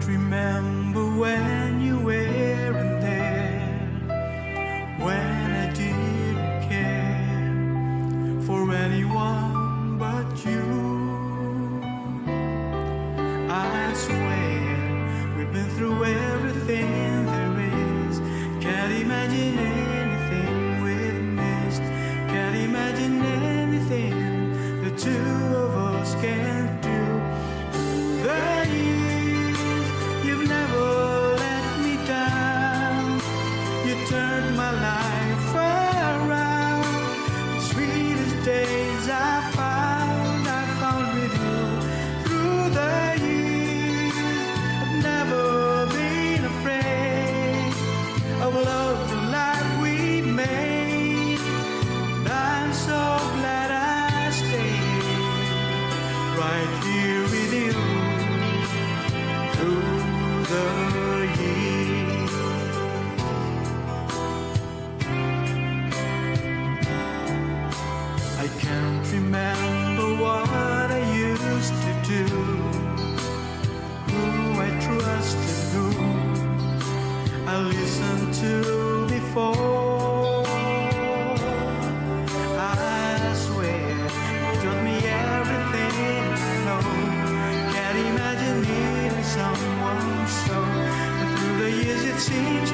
remember when you weren't there, when I didn't care for anyone but you. I swear we've been through everything there is. Can't imagine anything we've missed. Can't imagine anything the two of us can't do. The years, you've never let me down. You turned my life around. The sweetest days I found with you. Through the years, I've never been afraid of love, the life we made. And I'm so glad I stayed right here with you through the years. I can't remember what I used to do, who I trusted, who I listened to before. I swear you taught me everything I know. Can't imagine needing someone so. But through the years it seems